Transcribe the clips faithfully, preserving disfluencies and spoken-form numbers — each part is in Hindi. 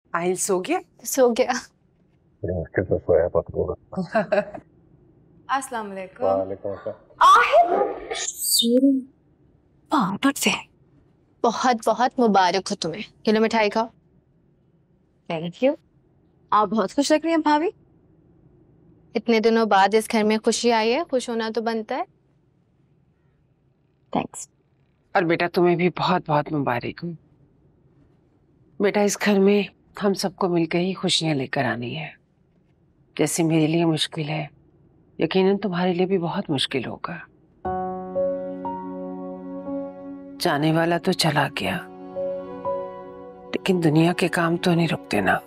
आहिल सो गया? सो गया। मुश्किल से सोया पकड़ूंगा। अस्सलाम वालेकुम। वालेकुम अस्सलाम। आहिल पापड़ से बहुत बहुत मुबारक हो तुम्हें। किलो मिठाई खाओ। Thank you. आप बहुत खुश लग रही हैं भाभी। इतने दिनों बाद इस घर में खुशी आई है, खुश होना तो बनता है। थैंक्स। और बेटा तुम्हें भी बहुत बहुत मुबारक हो। बेटा इस घर में हम सबको मिलकर ही खुशियां लेकर आनी है। जैसे मेरे लिए मुश्किल है, यकीनन तुम्हारे लिए भी बहुत मुश्किल होगा। जाने वाला तो चला गया, लेकिन दुनिया के काम तो नहीं रुकते ना।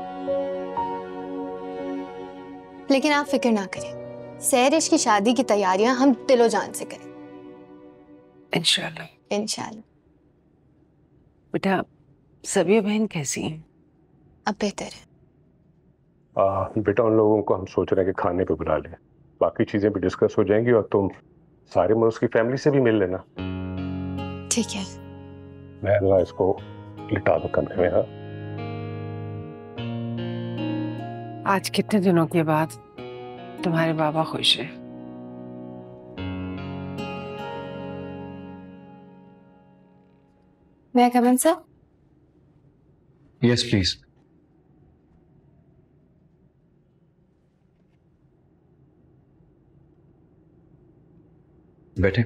लेकिन आप फिक्र ना करें, सहरिश की शादी की तैयारियां हम दिलो जान से करें इंशाल्लाह। इंशाल्लाह। बेटा सबिया बहन कैसी हैं? अब बेहतर है। आ, बेटा उन लोगों को हम सोच रहे हैं कि खाने पे बुला लें, बाकी चीजें भी डिस्कस हो जाएंगी और तुम सारे में उसकी फैमिली से भी मिल लेना। ठीक है। मैं जरा इसको लिटा दूं कमरे में। हाँ आज कितने दिनों के बाद तुम्हारे बाबा खुश हैं। May come in sir? Yes please. बैठे।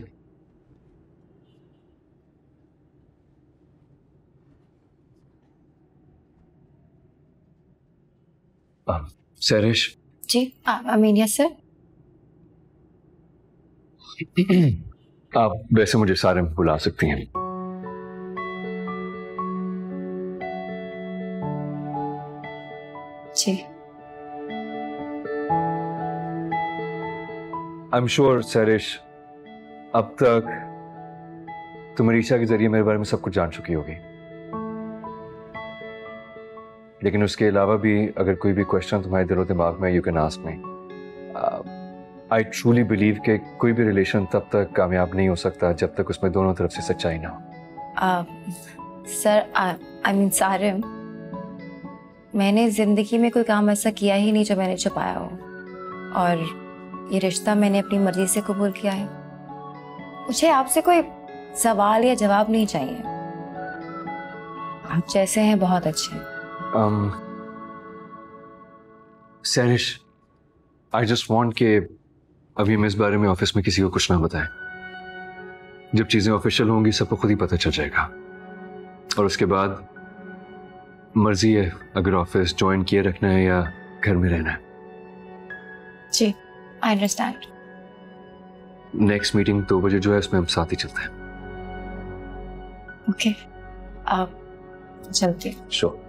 सहरिश। जी अमीन। Yes sir. आप वैसे मुझे सारे में बुला सकती हैं। जी। आई एम श्योर सहरिश अब तक तुम मनीषा के जरिए मेरे बारे में सब कुछ जान चुकी होगी, लेकिन उसके अलावा भी अगर कोई भी क्वेश्चन तुम्हारे दिलो दिमाग में, you can ask me. I truly believe कि कोई भी रिलेशन तब तक कामयाब नहीं हो सकता जब तक उसमें दोनों तरफ से सच्चाई ना हो। सर आई मीन सारिम, मैंने जिंदगी में कोई काम ऐसा किया ही नहीं जो मैंने छुपाया हो, और ये रिश्ता मैंने अपनी मर्जी से कबूल किया है। मुझे आपसे कोई सवाल या जवाब नहीं चाहिए। आप जैसे हैं बहुत अच्छे हैं। um, Sehrish I just want कि अभी मैं इस बारे में ऑफिस में किसी को कुछ ना बताएं। जब चीजें ऑफिशियल होंगी सबको खुद ही पता चल जाएगा, और उसके बाद मर्जी है अगर ऑफिस ज्वाइन किए रखना है या घर में रहना है। जी आई अंडरस्टैंड। नेक्स्ट मीटिंग दो बजे जो है उसमें हम साथ ही चलते हैं। ओके आप चलते हैं। श्योर।